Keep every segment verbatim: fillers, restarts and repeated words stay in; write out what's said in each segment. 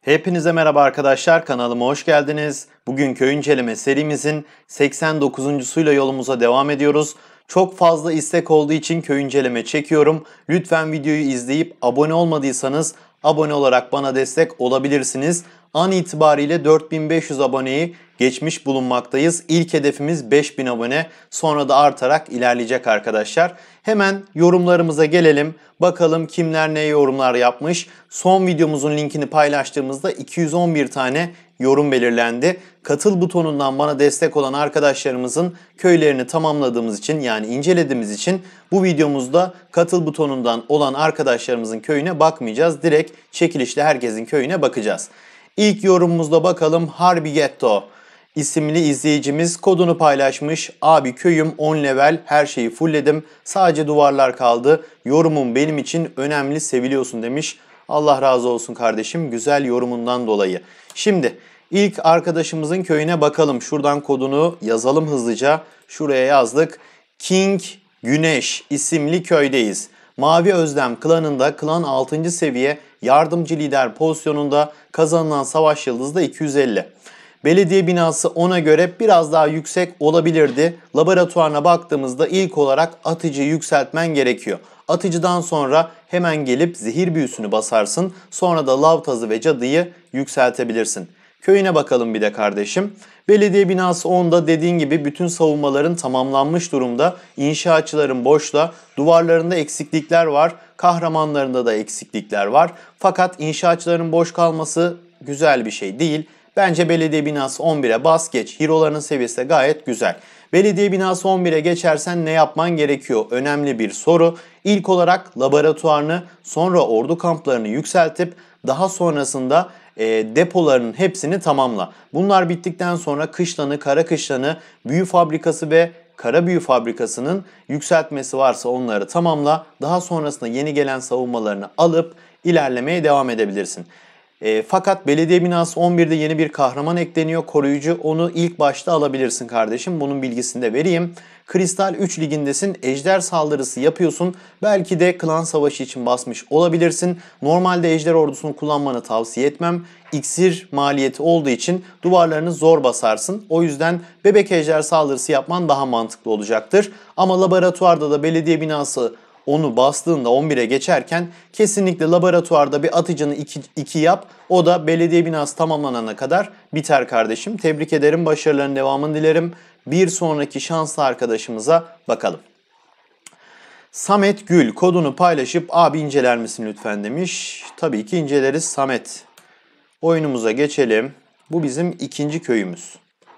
Hepinize merhaba arkadaşlar, kanalıma hoş geldiniz. Bugün köy inceleme serimizin seksen dokuzuncusuyla yolumuza devam ediyoruz. Çok fazla istek olduğu için köy inceleme çekiyorum. Lütfen videoyu izleyip abone olmadıysanız abone olarak bana destek olabilirsiniz. An itibariyle dört bin beş yüz aboneyi geçmiş bulunmaktayız. İlk hedefimiz beş bin abone. Sonra da artarak ilerleyecek arkadaşlar. Hemen yorumlarımıza gelelim. Bakalım kimler ne yorumlar yapmış. Son videomuzun linkini paylaştığımızda iki yüz on bir tane yorum belirlendi. Katıl butonundan bana destek olan arkadaşlarımızın köylerini tamamladığımız için, yani incelediğimiz için bu videomuzda katıl butonundan olan arkadaşlarımızın köyüne bakmayacağız. Direkt çekilişle herkesin köyüne bakacağız. İlk yorumumuzda bakalım. Harbi Getto isimli izleyicimiz kodunu paylaşmış. Abi köyüm on level, her şeyi fullledim. Sadece duvarlar kaldı. Yorumun benim için önemli, seviliyorsun demiş. Allah razı olsun kardeşim güzel yorumundan dolayı. Şimdi ilk arkadaşımızın köyüne bakalım. Şuradan kodunu yazalım hızlıca. Şuraya yazdık. King Güneş isimli köydeyiz. Mavi Özlem klanında klan altıncı seviye yardımcı lider pozisyonunda, kazanılan savaş yıldızı da iki yüz elli. Belediye binası ona göre biraz daha yüksek olabilirdi. Laboratuvarına baktığımızda ilk olarak atıcıyı yükseltmen gerekiyor. Atıcıdan sonra hemen gelip zehir büyüsünü basarsın. Sonra da lav tazı ve cadıyı yükseltebilirsin. Köyüne bakalım bir de kardeşim. Belediye binası onda dediğin gibi bütün savunmaların tamamlanmış durumda. İnşaatçıların boşta, duvarlarında eksiklikler var, kahramanlarında da eksiklikler var. Fakat inşaatçıların boş kalması güzel bir şey değil. Bence belediye binası on bire bas geç. Hero'ların seviyesi de gayet güzel. Belediye binası on bire geçersen ne yapman gerekiyor? Önemli bir soru. İlk olarak laboratuvarını, sonra ordu kamplarını yükseltip daha sonrasında e, depolarının hepsini tamamla. Bunlar bittikten sonra kışlanı, kara kışlanı, büyü fabrikası ve kara büyü fabrikasının yükseltmesi varsa onları tamamla. Daha sonrasında yeni gelen savunmalarını alıp ilerlemeye devam edebilirsin. E, fakat belediye binası on birde yeni bir kahraman ekleniyor, koruyucu. Onu ilk başta alabilirsin kardeşim. Bunun bilgisini de vereyim. Kristal üç ligindesin. Ejder saldırısı yapıyorsun. Belki de klan savaşı için basmış olabilirsin. Normalde ejder ordusunu kullanmanı tavsiye etmem. İksir maliyeti olduğu için duvarlarını zor basarsın. O yüzden bebek ejder saldırısı yapman daha mantıklı olacaktır. Ama laboratuvarda da belediye binası onu bastığında on bire geçerken kesinlikle laboratuvarda bir atıcını iki yap. O da belediye binası tamamlanana kadar biter kardeşim. Tebrik ederim. Başarıların devamını dilerim. Bir sonraki şanslı arkadaşımıza bakalım. Samet Gül kodunu paylaşıp abi inceler misin lütfen demiş. Tabii ki inceleriz Samet. Oyunumuza geçelim. Bu bizim ikinci köyümüz.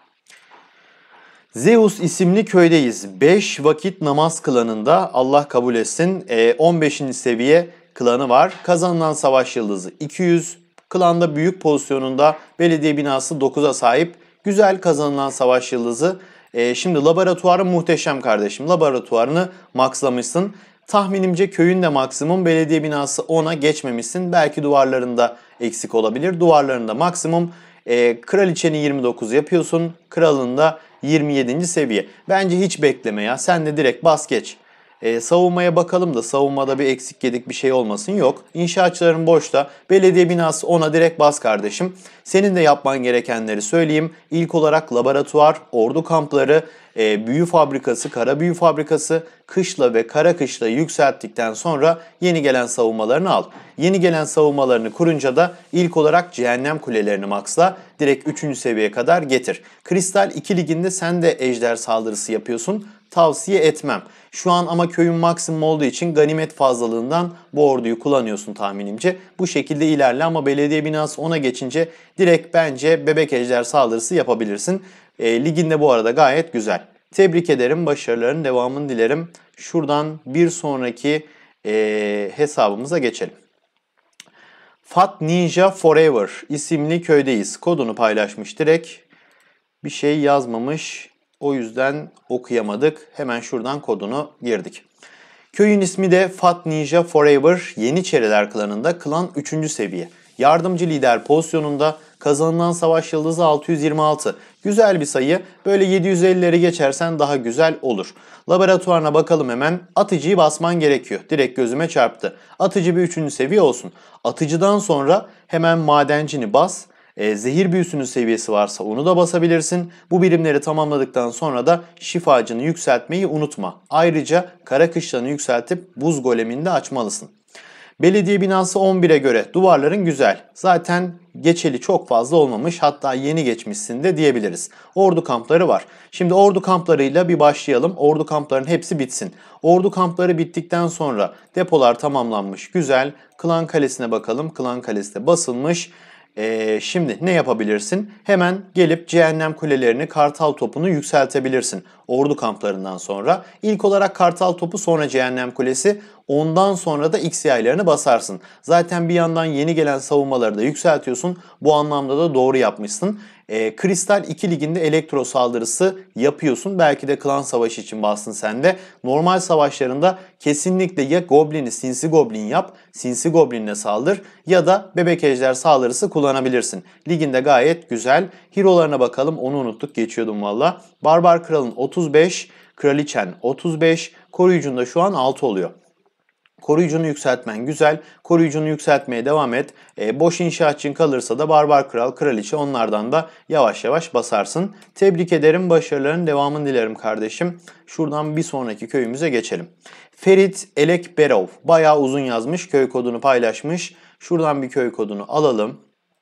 Zeus isimli köydeyiz. beş vakit namaz klanında, Allah kabul etsin. on beşinci seviye klanı var. Kazanılan savaş yıldızı iki yüz. Klanda büyük pozisyonunda, belediye binası dokuza sahip. Güzel kazanılan savaş yıldızı. E, şimdi laboratuvarı muhteşem kardeşim. Laboratuvarını maxlamışsın. Tahminimce köyün de maksimum, belediye binası ona geçmemişsin. Belki duvarlarında eksik olabilir. Duvarlarında maksimum. E, kraliçeni yirmi dokuz yapıyorsun. Kralında yirmi yedinci seviye. Bence hiç bekleme ya. Sen de direkt bas geç. Ee, savunmaya bakalım da savunmada bir eksik yedik bir şey olmasın. Yok. İnşaatçıların boşta. Belediye binası ona direkt bas kardeşim. Senin de yapman gerekenleri söyleyeyim. İlk olarak laboratuvar, ordu kampları, e, büyü fabrikası, kara büyü fabrikası, kışla ve kara kışla yükselttikten sonra yeni gelen savunmalarını al. Yeni gelen savunmalarını kurunca da ilk olarak cehennem kulelerini maxla. Direkt üçüncü seviyeye kadar getir. Kristal iki liginde sen de ejder saldırısı yapıyorsun. Tavsiye etmem. Şu an ama köyün maksimum olduğu için ganimet fazlalığından bu orduyu kullanıyorsun tahminimce. Bu şekilde ilerle ama belediye binası ona geçince direkt bence bebek ejder saldırısı yapabilirsin. E, liginde bu arada gayet güzel. Tebrik ederim. Başarıların devamını dilerim. Şuradan bir sonraki e, hesabımıza geçelim. Fat Ninja Forever isimli köydeyiz. Kodunu paylaşmış direkt. Bir şey yazmamış. O yüzden okuyamadık. Hemen şuradan kodunu girdik. Köyün ismi de Fat Ninja Forever. Yeniçeriler klanında klan üçüncü seviye. Yardımcı lider pozisyonunda, Kazanılan savaş yıldızı altı yüz yirmi altı. Güzel bir sayı. Böyle yedi yüz ellileri geçersen daha güzel olur. Laboratuvarına bakalım hemen. Atıcıyı basman gerekiyor. Direkt gözüme çarptı. Atıcı bir üçüncü seviye olsun. Atıcıdan sonra hemen madencini bas. E, zehir büyüsünün seviyesi varsa onu da basabilirsin. Bu birimleri tamamladıktan sonra da şifacını yükseltmeyi unutma. Ayrıca kara kışlanı yükseltip buz golemini de açmalısın. Belediye binası on bire göre duvarların güzel. Zaten geçeli çok fazla olmamış, hatta yeni geçmişsin de diyebiliriz. Ordu kampları var. Şimdi ordu kamplarıyla bir başlayalım. Ordu kamplarının hepsi bitsin. Ordu kampları bittikten sonra depolar tamamlanmış. Güzel. Klan Kalesi'ne bakalım. Klan Kalesi de basılmış. Ee, şimdi ne yapabilirsin? Hemen gelip cehennem kulelerini, kartal topunu yükseltebilirsin ordu kamplarından sonra. İlk olarak kartal topu, sonra cehennem kulesi, ondan sonra da X yaylarını basarsın. Zaten bir yandan yeni gelen savunmaları da yükseltiyorsun. Bu anlamda da doğru yapmışsın. Ee, Kristal iki liginde elektro saldırısı yapıyorsun. Belki de klan savaşı için bastın sen de. Normal savaşlarında kesinlikle ya Goblin'i Sinsi Goblin yap, Sinsi Goblin'le saldır ya da Bebek Ejder saldırısı kullanabilirsin. Liginde gayet güzel. Hero'larına bakalım, onu unuttuk, geçiyordum valla. Barbar Kral'ın otuz beş, Kraliçen otuz beş, koruyucunda şu an altı oluyor. Koruyucunu yükseltmen güzel. Koruyucunu yükseltmeye devam et. E, boş inşaatçın kalırsa da Barbar Kral, Kraliçe, onlardan da yavaş yavaş basarsın. Tebrik ederim. Başarıların devamını dilerim kardeşim. Şuradan bir sonraki köyümüze geçelim. Ferit Elekberov. Bayağı uzun yazmış. Köy kodunu paylaşmış. Şuradan bir köy kodunu alalım.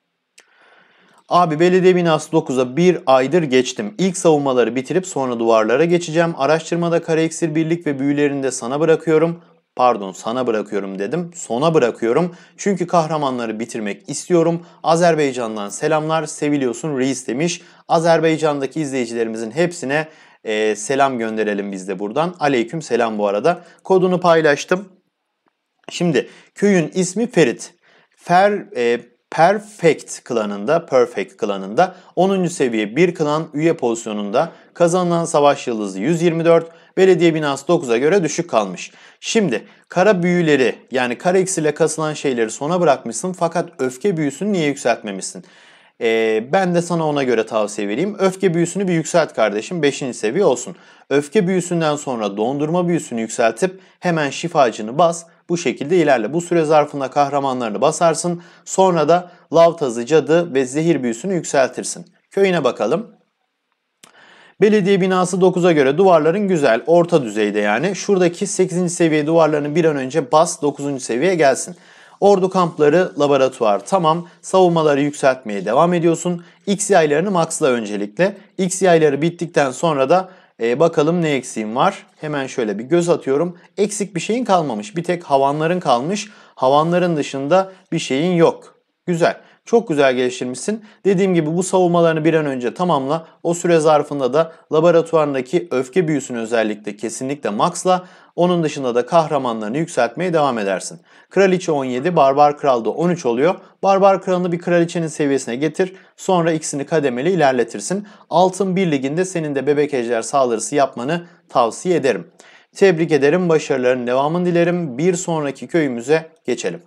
Abi belediye binası dokuza bir aydır geçtim. İlk savunmaları bitirip sonra duvarlara geçeceğim. Araştırmada kara iksir birlik ve büyülerini de sana bırakıyorum. Pardon, sana bırakıyorum dedim. Sona bırakıyorum. Çünkü kahramanları bitirmek istiyorum. Azerbaycan'dan selamlar. Seviliyorsun reis demiş. Azerbaycan'daki izleyicilerimizin hepsine e, selam gönderelim biz de buradan. Aleyküm selam bu arada. Kodunu paylaştım. Şimdi köyün ismi Ferit. Fer... E, Perfect klanında, Perfect klanında onuncu seviye bir klan üye pozisyonunda, kazanılan savaş yıldızı yüz yirmi dört, belediye binası dokuza göre düşük kalmış. Şimdi kara büyüleri, yani kara iksirle kasılan şeyleri sona bırakmışsın, fakat öfke büyüsünü niye yükseltmemişsin? Ee, ben de sana ona göre tavsiye vereyim. Öfke büyüsünü bir yükselt kardeşim, beşinci seviye olsun. Öfke büyüsünden sonra dondurma büyüsünü yükseltip hemen şifacını bas. Bu şekilde ilerle. Bu süre zarfında kahramanlarını basarsın. Sonra da lav tazı, cadı ve zehir büyüsünü yükseltirsin. Köyüne bakalım. Belediye binası dokuza göre duvarların güzel, orta düzeyde yani. Şuradaki sekizinci seviye duvarlarını bir an önce bas, dokuzuncu seviyeye gelsin. Ordu kampları, laboratuvar tamam. Savunmaları yükseltmeye devam ediyorsun. X yaylarını maxla öncelikle. X yayları bittikten sonra da e, bakalım ne eksiğim var. Hemen şöyle bir göz atıyorum. Eksik bir şeyin kalmamış. Bir tek havanların kalmış. Havanların dışında bir şeyin yok. Güzel. Çok güzel geliştirmişsin. Dediğim gibi bu savunmalarını bir an önce tamamla. O süre zarfında da laboratuvarındaki öfke büyüsünü özellikle kesinlikle maxla. Onun dışında da kahramanlarını yükseltmeye devam edersin. Kraliçe on yedi, Barbar Kral da on üç oluyor. Barbar Kral'ını bir kraliçenin seviyesine getir. Sonra ikisini kademeli ilerletirsin. Altın bir liginde senin de bebek ejder saldırısı yapmanı tavsiye ederim. Tebrik ederim. Başarıların devamını dilerim. Bir sonraki köyümüze geçelim.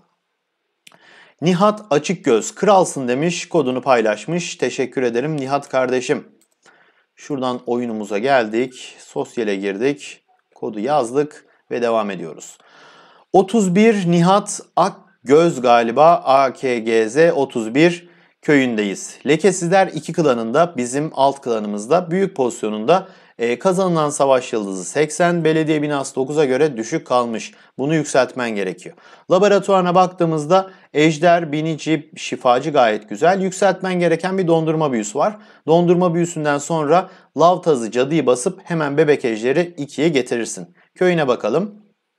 Nihat Açıkgöz, kralsın demiş, kodunu paylaşmış. Teşekkür ederim Nihat kardeşim. Şuradan oyunumuza geldik. Sosyale girdik. Kodu yazdık ve devam ediyoruz. otuz bir Nihat Akgöz galiba, A K G Z otuz bir köyündeyiz. Lekesizler iki klanında, bizim alt klanımızda büyük pozisyonunda. Ee, kazanılan savaş yıldızı seksen, belediye binası dokuza göre düşük kalmış. Bunu yükseltmen gerekiyor. Laboratuvarına baktığımızda ejder, binici, şifacı gayet güzel. Yükseltmen gereken bir dondurma büyüsü var. Dondurma büyüsünden sonra lav tazı, cadıyı basıp hemen bebek ejderi ikiye getirirsin. Köyüne bakalım.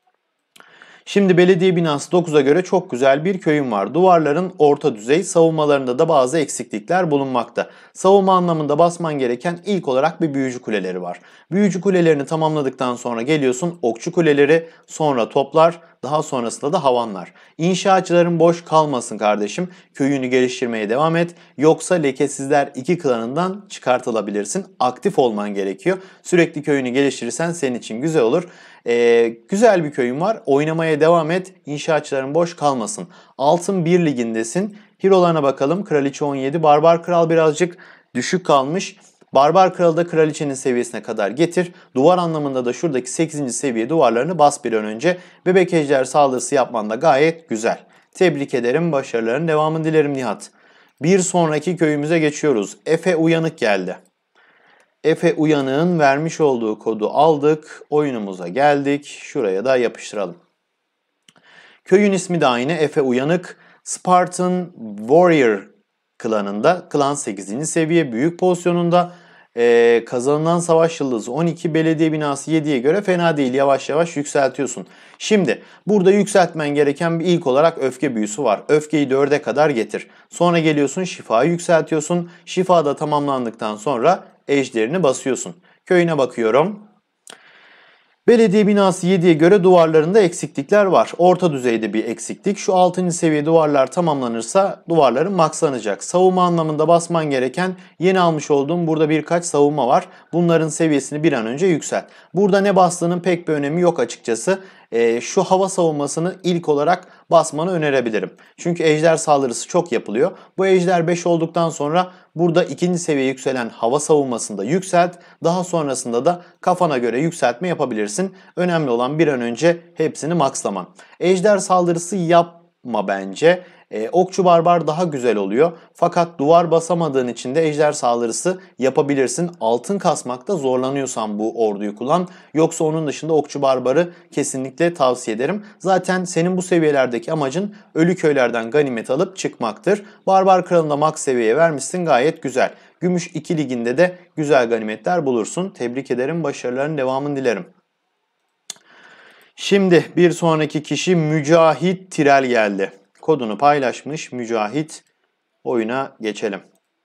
Şimdi belediye binası dokuza göre çok güzel bir köyüm var. Duvarların orta düzey, savunmalarında da bazı eksiklikler bulunmakta. Savunma anlamında basman gereken ilk olarak bir büyücü kuleleri var. Büyücü kulelerini tamamladıktan sonra geliyorsun okçu kuleleri, sonra toplar, daha sonrasında da havanlar. İnşaatçıların boş kalmasın kardeşim. Köyünü geliştirmeye devam et. Yoksa lekesizler iki klanından çıkartılabilirsin. Aktif olman gerekiyor. Sürekli köyünü geliştirirsen senin için güzel olur. Ee, güzel bir köyün var. Oynamaya devam et. İnşaatçıların boş kalmasın. Altın bir ligindesin. Hero'larına bakalım. Kraliçe on yedi. Barbar Kral birazcık düşük kalmış. Barbar Kralı da kraliçenin seviyesine kadar getir. Duvar anlamında da şuradaki sekizinci seviye duvarlarını bas bir an önce. Bebek ejder saldırısı yapman da gayet güzel. Tebrik ederim. Başarıların devamını dilerim Nihat. Bir sonraki köyümüze geçiyoruz. Efe Uyanık geldi. Efe Uyanık'ın vermiş olduğu kodu aldık. Oyunumuza geldik. Şuraya da yapıştıralım. Köyün ismi de aynı. Efe Uyanık. Spartan Warrior klanında. Klan sekizinci seviye büyük pozisyonunda. Ee, kazanılan savaş yıldızı on iki, belediye binası yediye göre fena değil. Yavaş yavaş yükseltiyorsun. Şimdi burada yükseltmen gereken bir ilk olarak öfke büyüsü var. Öfkeyi dörde kadar getir. Sonra geliyorsun şifayı yükseltiyorsun. Şifa da tamamlandıktan sonra ejderini basıyorsun. Köyüne bakıyorum. Belediye binası yediye göre duvarlarında eksiklikler var. Orta düzeyde bir eksiklik. Şu altıncı seviye duvarlar tamamlanırsa duvarların maxlanacak. Savunma anlamında basman gereken yeni almış olduğum burada birkaç savunma var. Bunların seviyesini bir an önce yükselt. Burada ne bastığının pek bir önemi yok açıkçası. Ee, şu hava savunmasını ilk olarak basmanı önerebilirim. Çünkü ejder saldırısı çok yapılıyor. Bu ejder beş olduktan sonra burada ikinci seviye yükselen hava savunmasını da yükselt. Daha sonrasında da kafana göre yükseltme yapabilirsin. Önemli olan bir an önce hepsini maxlaman. Ejder saldırısı yapma bence. Ee, okçu barbar daha güzel oluyor. Fakat duvar basamadığın için de ejder saldırısı yapabilirsin. Altın kasmakta zorlanıyorsan bu orduyu kullan. Yoksa onun dışında okçu barbarı kesinlikle tavsiye ederim. Zaten senin bu seviyelerdeki amacın ölü köylerden ganimet alıp çıkmaktır. Barbar kralına max seviyeye vermişsin, gayet güzel. Gümüş iki liginde de güzel ganimetler bulursun. Tebrik ederim, başarıların devamını dilerim. Şimdi bir sonraki kişi Mücahit Tirel geldi. Kodunu paylaşmış Mücahit. Oyuna geçelim.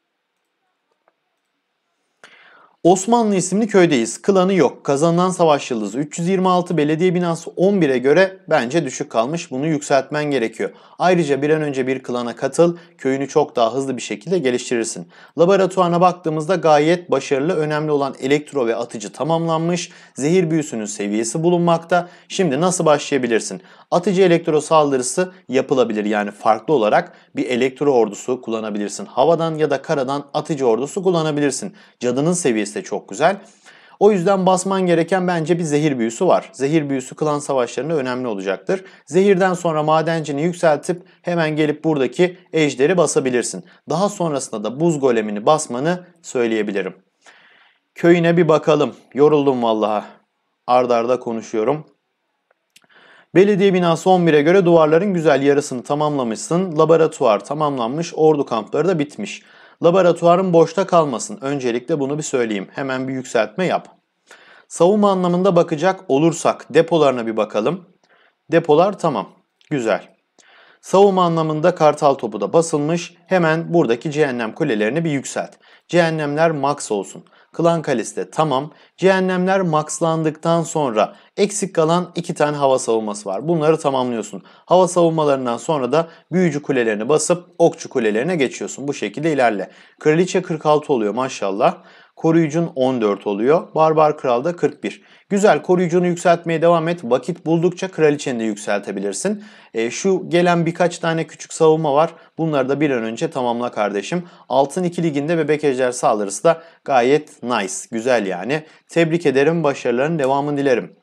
Osmanlı isimli köydeyiz. Klanı yok. Kazanılan savaş yıldızı üç yüz yirmi altı, belediye binası on bire göre bence düşük kalmış. Bunu yükseltmen gerekiyor. Ayrıca bir an önce bir klana katıl. Köyünü çok daha hızlı bir şekilde geliştirirsin. Laboratuvarına baktığımızda gayet başarılı. Önemli olan elektro ve atıcı tamamlanmış. Zehir büyüsünün seviyesi bulunmakta. Şimdi nasıl başlayabilirsin? Atıcı elektro saldırısı yapılabilir. Yani farklı olarak bir elektro ordusu kullanabilirsin. Havadan ya da karadan atıcı ordusu kullanabilirsin. Cadının seviyesi de çok güzel. O yüzden basman gereken bence bir zehir büyüsü var. Zehir büyüsü klan savaşlarında önemli olacaktır. Zehirden sonra madencini yükseltip hemen gelip buradaki ejderi basabilirsin. Daha sonrasında da buz golemini basmanı söyleyebilirim. Köyüne bir bakalım. Yoruldum vallahi. Arda arda konuşuyorum. Belediye binası on bire göre duvarların güzel yarısını tamamlamışsın. Laboratuvar tamamlanmış. Ordu kampları da bitmiş. Laboratuvarın boşta kalmasın. Öncelikle bunu bir söyleyeyim. Hemen bir yükseltme yap. Savunma anlamında bakacak olursak depolarına bir bakalım. Depolar tamam. Güzel. Savunma anlamında kartal topu da basılmış. Hemen buradaki cehennem kulelerini bir yükselt. Cehennemler max olsun. Klan kalesi de tamam. Cehennemler maxlandıktan sonra eksik kalan iki tane hava savunması var. Bunları tamamlıyorsun. Hava savunmalarından sonra da büyücü kulelerini basıp okçu kulelerine geçiyorsun. Bu şekilde ilerle. Kraliçe kırk altı oluyor maşallah. Koruyucun on dört oluyor. Barbar Kral da kırk bir. Güzel, koruyucunu yükseltmeye devam et. Vakit buldukça kraliçeni de yükseltebilirsin. E, şu gelen birkaç tane küçük savunma var. Bunları da bir an önce tamamla kardeşim. Altın iki liginde bebek ejder saldırısı da gayet nice. Güzel yani. Tebrik ederim. Başarıların devamını dilerim.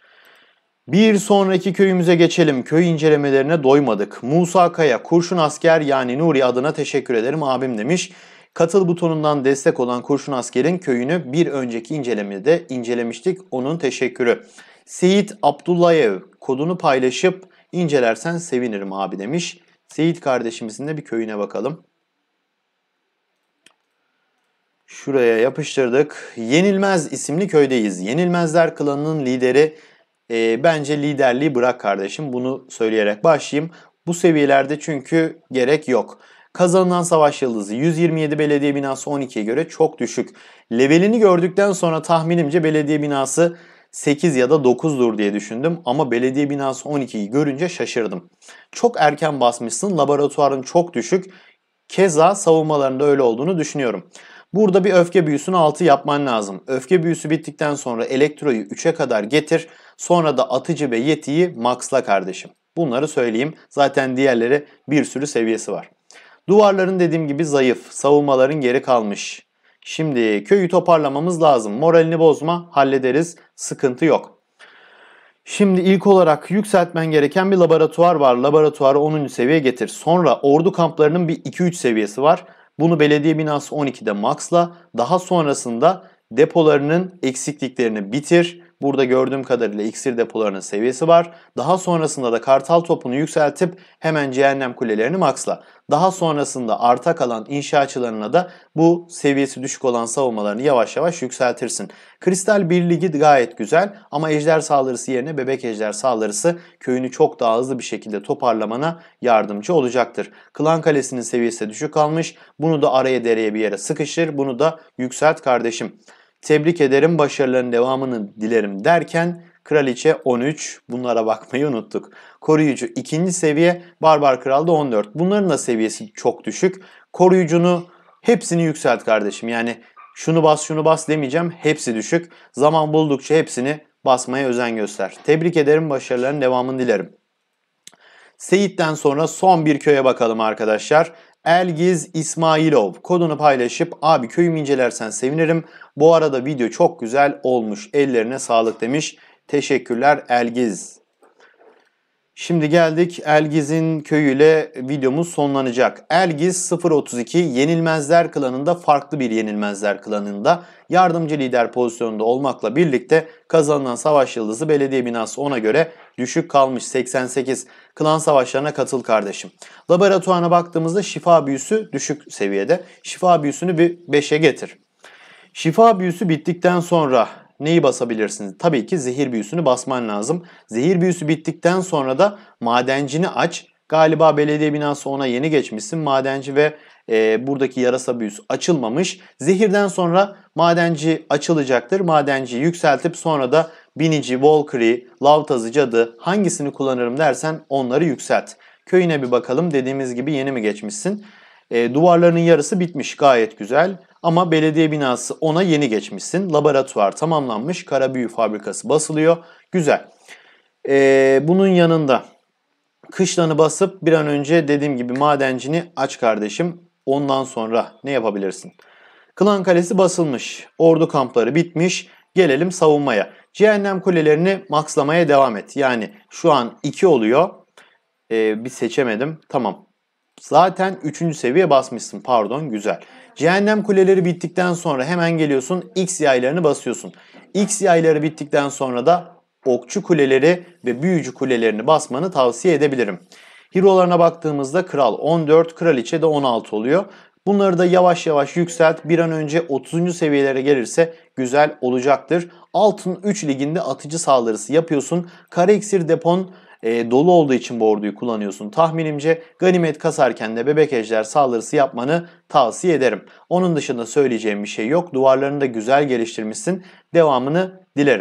Bir sonraki köyümüze geçelim. Köy incelemelerine doymadık. Musa Kaya, Kurşun Asker yani Nuri adına teşekkür ederim abim demiş. Katıl butonundan destek olan Kurşun Asker'in köyünü bir önceki incelemede incelemiştik. Onun teşekkürü. Seyit Abdullayev kodunu paylaşıp incelersen sevinirim abi demiş. Seyit kardeşimizin de bir köyüne bakalım. Şuraya yapıştırdık. Yenilmez isimli köydeyiz. Yenilmezler klanının lideri. E, bence liderliği bırak kardeşim. Bunu söyleyerek başlayayım. Bu seviyelerde çünkü gerek yok. Kazanılan savaş yıldızı yüz yirmi yedi, belediye binası on ikiye göre çok düşük. Levelini gördükten sonra tahminimce belediye binası sekiz ya da dokuzdur diye düşündüm. Ama belediye binası on ikiyi görünce şaşırdım. Çok erken basmışsın. Laboratuvarın çok düşük. Keza savunmalarında öyle olduğunu düşünüyorum. Burada bir öfke büyüsünü altı yapman lazım. Öfke büyüsü bittikten sonra elektroyu üçe kadar getir. Sonra da atıcı ve yetiyi maxla kardeşim. Bunları söyleyeyim. Zaten diğerleri bir sürü seviyesi var. Duvarların dediğim gibi zayıf, savunmaların geri kalmış. Şimdi köyü toparlamamız lazım. Moralini bozma, hallederiz, sıkıntı yok. Şimdi ilk olarak yükseltmen gereken bir laboratuvar var. Laboratuvarı onuncu seviyeye getir. Sonra ordu kamplarının bir iki üç seviyesi var. Bunu belediye binası on ikide maxla. Daha sonrasında depolarının eksikliklerini bitir. Burada gördüğüm kadarıyla iksir depolarının seviyesi var. Daha sonrasında da kartal topunu yükseltip hemen cehennem kulelerini maxla. Daha sonrasında arta kalan inşaatçılarına da bu seviyesi düşük olan savunmalarını yavaş yavaş yükseltirsin. Kristal bir ligi gayet güzel ama ejder saldırısı yerine bebek ejder saldırısı köyünü çok daha hızlı bir şekilde toparlamana yardımcı olacaktır. Klan kalesinin seviyesi düşük kalmış. Bunu da araya dereye bir yere sıkıştır. Bunu da yükselt kardeşim. Tebrik ederim, başarıların devamını dilerim derken Kraliçe on üç, bunlara bakmayı unuttuk. Koruyucu ikinci seviye, Barbar Kral da on dört. Bunların da seviyesi çok düşük. Koruyucunu hepsini yükselt kardeşim. Yani şunu bas şunu bas demeyeceğim, hepsi düşük. Zaman buldukça hepsini basmaya özen göster. Tebrik ederim, başarıların devamını dilerim. Seyit'ten sonra son bir köye bakalım arkadaşlar. Elgiz İsmailov kodunu paylaşıp abi köyümü incelersen sevinirim. Bu arada video çok güzel olmuş. Ellerine sağlık demiş. Teşekkürler Elgiz. Şimdi geldik Elgiz'in köyüyle videomuz sonlanacak. Elgiz sıfır otuz iki Yenilmezler klanında, farklı bir Yenilmezler klanında yardımcı lider pozisyonunda olmakla birlikte kazanılan savaş yıldızı belediye binası ona göre düşük kalmış, seksen sekiz. Klan savaşlarına katıl kardeşim. Laboratuvarına baktığımızda şifa büyüsü düşük seviyede. Şifa büyüsünü bir beşe getir. Şifa büyüsü bittikten sonra neyi basabilirsiniz? Tabii ki zehir büyüsünü basman lazım. Zehir büyüsü bittikten sonra da madencini aç. Galiba belediye binası ona yeni geçmişsin. Madenci ve e, buradaki yarasa büyüsü açılmamış. Zehirden sonra madenci açılacaktır. Madenciyi yükseltip sonra da binici, Valkyrie, Lavtazı, cadı hangisini kullanırım dersen onları yükselt. Köyüne bir bakalım. Dediğimiz gibi yeni mi geçmişsin? E, duvarlarının yarısı bitmiş, gayet güzel. Ama belediye binası ona yeni geçmişsin. Laboratuvar tamamlanmış. Kara büyü fabrikası basılıyor. Güzel. Ee, bunun yanında kışlanı basıp bir an önce dediğim gibi madencini aç kardeşim. Ondan sonra ne yapabilirsin? Klan kalesi basılmış. Ordu kampları bitmiş. Gelelim savunmaya. Cehennem kulelerini maxlamaya devam et. Yani şu an iki oluyor. Ee, bir seçemedim. Tamam. Zaten üçüncü seviye basmışsın. Pardon, güzel. Cehennem kuleleri bittikten sonra hemen geliyorsun. X yaylarını basıyorsun. X yayları bittikten sonra da okçu kuleleri ve büyücü kulelerini basmanı tavsiye edebilirim. Hero'larına baktığımızda kral on dört, kraliçe de on altı oluyor. Bunları da yavaş yavaş yükselt. Bir an önce otuzuncu seviyelere gelirse güzel olacaktır. Altın üç liginde atıcı saldırısı yapıyorsun. Kara iksir depon E, dolu olduğu için bu orduyu kullanıyorsun. Tahminimce ganimet kasarken de bebek ejder saldırısı yapmanı tavsiye ederim. Onun dışında söyleyeceğim bir şey yok. Duvarlarını da güzel geliştirmişsin. Devamını dilerim.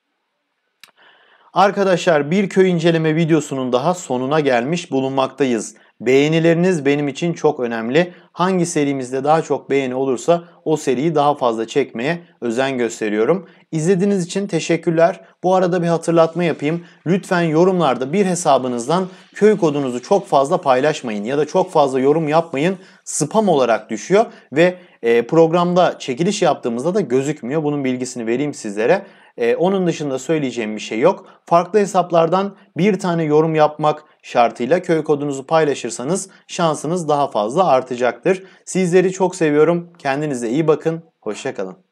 Arkadaşlar, bir köy inceleme videosunun daha sonuna gelmiş bulunmaktayız. Beğenileriniz benim için çok önemli. Hangi serimizde daha çok beğeni olursa o seriyi daha fazla çekmeye özen gösteriyorum. İzlediğiniz için teşekkürler. Bu arada bir hatırlatma yapayım. Lütfen yorumlarda bir hesabınızdan köy kodunuzu çok fazla paylaşmayın ya da çok fazla yorum yapmayın. Spam olarak düşüyor ve e, programda çekiliş yaptığımızda da gözükmüyor. Bunun bilgisini vereyim sizlere. Ee, onun dışında söyleyeceğim bir şey yok. Farklı hesaplardan bir tane yorum yapmak şartıyla köy kodunuzu paylaşırsanız şansınız daha fazla artacaktır. Sizleri çok seviyorum. Kendinize iyi bakın. Hoşça kalın.